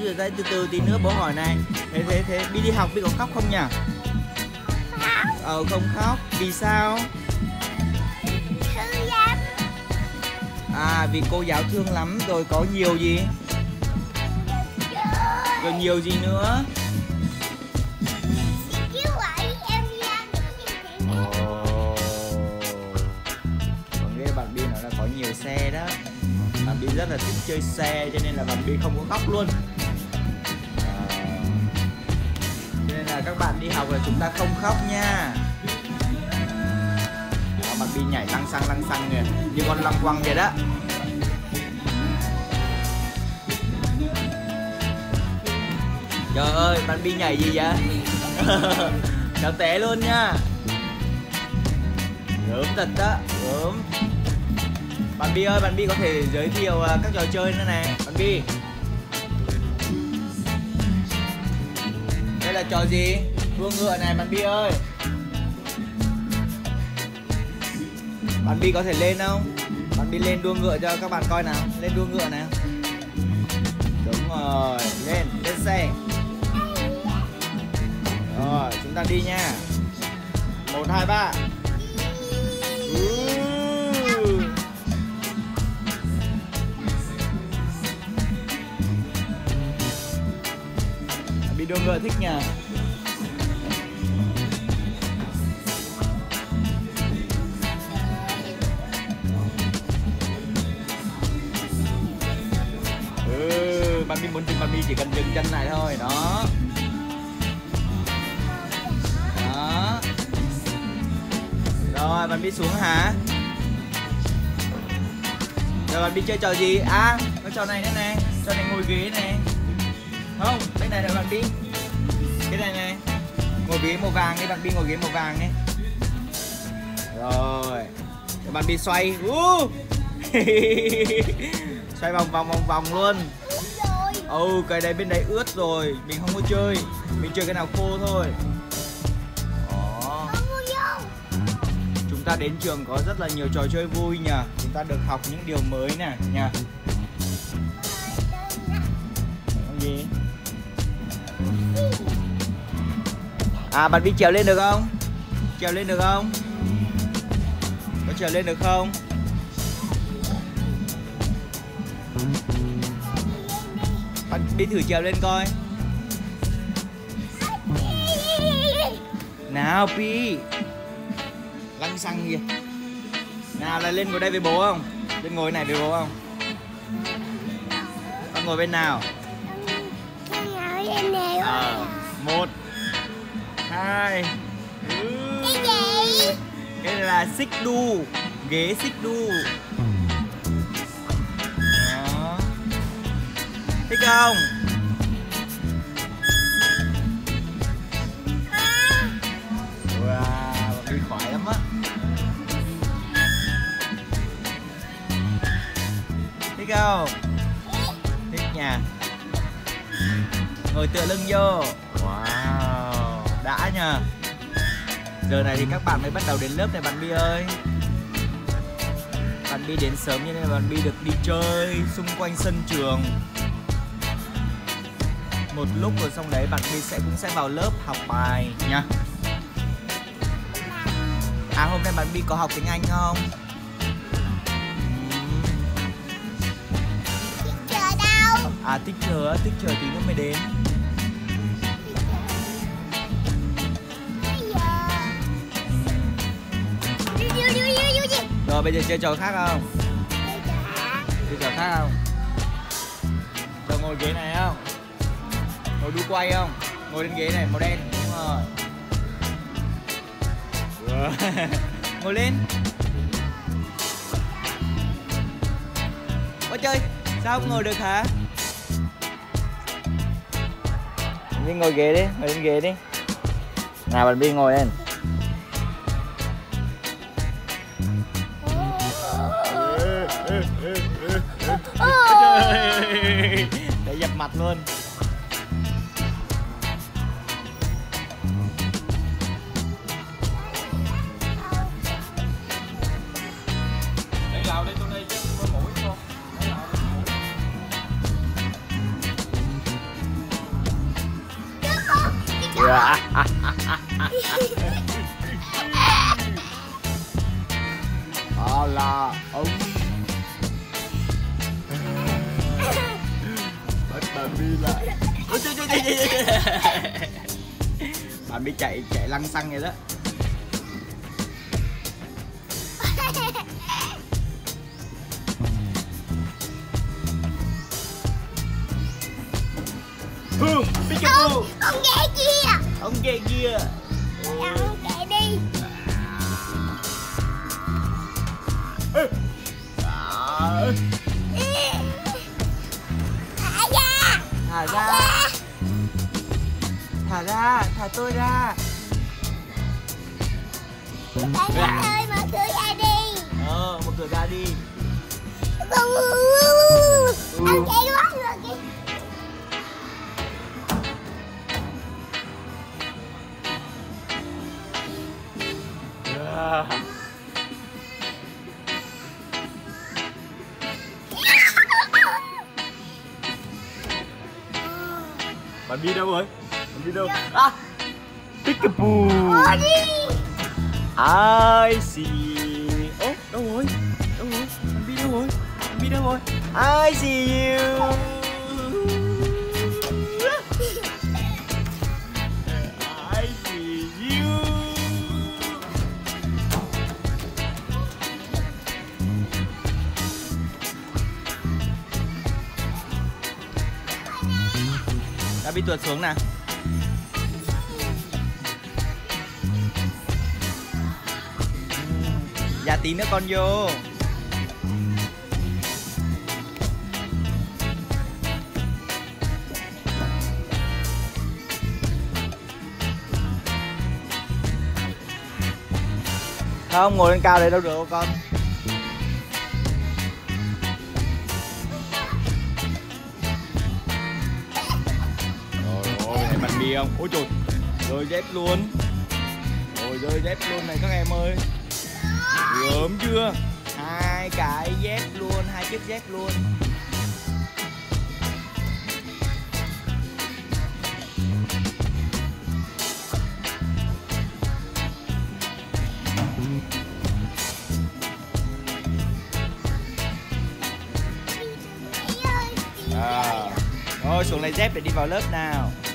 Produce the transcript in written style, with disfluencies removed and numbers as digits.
rồi đây, từ từ tí nữa bố hỏi này. Thế Bi đi học Bi có khóc không nhỉ? Không khóc. Vì sao? Thương lắm. À, vì cô giáo thương lắm. Rồi có nhiều gì? Rồi nhiều gì nữa? Còn nghe bạn Bi nói là có nhiều xe đó. Bạn Bi rất là thích chơi xe cho nên là bạn Bi không có khóc luôn. Cho nên là các bạn đi học là chúng ta không khóc nha. Đó, bạn Bi nhảy lăng xăng kìa, như con lăng quăng vậy đó. Trời ơi, bạn Bi nhảy gì vậy? Kéo té luôn nha. Gớm thật đó, gớm. Bạn Bi ơi, bạn Bi có thể giới thiệu các trò chơi nữa này. Bạn Bi, đây là trò gì? Đua ngựa này bạn Bi ơi. Bạn Bi có thể lên không? Bạn Bi lên đua ngựa cho các bạn coi nào. Lên đua ngựa nào. Đúng rồi, lên xe. Rồi, chúng ta đi nha. 1, 2, 3. Bị đua ngựa thích nhỉ? Bạn Bi muốn dừng, bạn Bi chỉ cần dừng chân này thôi. Đó. Đó. Rồi, bạn Bi xuống hả? Rồi bạn Bi chơi trò gì? À, có trò này nữa này. Trò này ngồi ghế này. Không, bên này là bạn Bi. Cái này này. Ngồi ghế màu vàng đi, bạn Bi ngồi ghế màu vàng nhé. Rồi. Rồi bạn Bi xoay. Xoay vòng luôn. Cái đấy bên đấy ướt rồi, mình không có chơi. Mình chơi cái nào khô thôi. Đó. Chúng ta đến trường có rất là nhiều trò chơi vui nhỉ. Chúng ta được học những điều mới nè nhỉ. Cái gì? À, bạn Bi trèo lên được không? Trèo lên được không? Có trèo lên được không? Bạn Bi thử trèo lên coi. Nào Bi, lăng xăng kìa. Nào là lên ngồi đây với bố không? Lên ngồi này với bố không? Con ngồi bên nào? 1, 2. Cái gì? Cái này là xích đu, ghế xích đu. Đó. Thích không? Wow, đi khoái lắm á. Thích không? Thích nha. Ngồi tựa lưng vô. Wow, đã nhờ. Giờ này thì các bạn mới bắt đầu đến lớp này bạn Bi ơi. Bạn Bi đến sớm như thế này bạn Bi được đi chơi xung quanh sân trường. Một lúc rồi xong đấy bạn Bi cũng sẽ vào lớp học bài nha. À, hôm nay bạn Bi có học tiếng Anh không? Teacher đâu? À, teacher tí nữa mới đến. Rồi bây giờ chơi trò khác không? Chơi trò khác không? Cho ngồi ghế này không? Ngồi đu quay không? Ngồi lên ghế này màu đen. Đúng rồi. Ngồi lên. Ôi chơi, sao không ngồi được hả? Đi ngồi ghế đi, ngồi lên ghế đi. Nào bạn Bi ngồi lên. Để dập mặt luôn. Lấy lào đi tôi đây chứ, có mũi không? là ông bắt bà Bi lại. Bà Bi chạy lăng xăng vậy đó. Ông ghé kia. Ông ghé kia. Ông ghé đi. Thả ra. Thả ra, thả tôi ra. Ơi, mở cửa ra đi. Mở cửa ra đi. Ông chạy quá rồi kìa. Bà Bi đâu rồi? Bà Bi đâu? À! Peekaboo! I see. Ố, đâu rồi? Đâu rồi? Bà Bi đâu rồi? Bà Bi đâu rồi? I see you. I see you. Đã bị tuột xuống nè. Dạ tí nữa con vô. Không, ngồi lên cao đây đâu được con. Bạn Bi không? Ôi trời, rơi dép luôn. Rồi rơi dép luôn này các em ơi. Gớm chưa? Hai cái dép luôn, hai chiếc dép luôn. Rồi xuống lấy dép để đi vào lớp nào.